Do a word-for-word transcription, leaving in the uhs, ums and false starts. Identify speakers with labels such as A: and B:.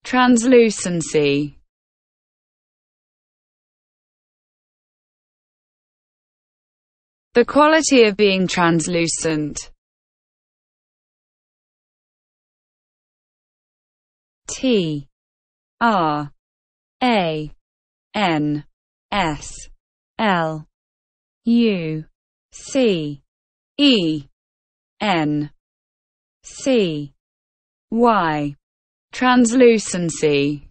A: translucency, the quality of being translucent. T R A N S L U C E N C Y, translucency.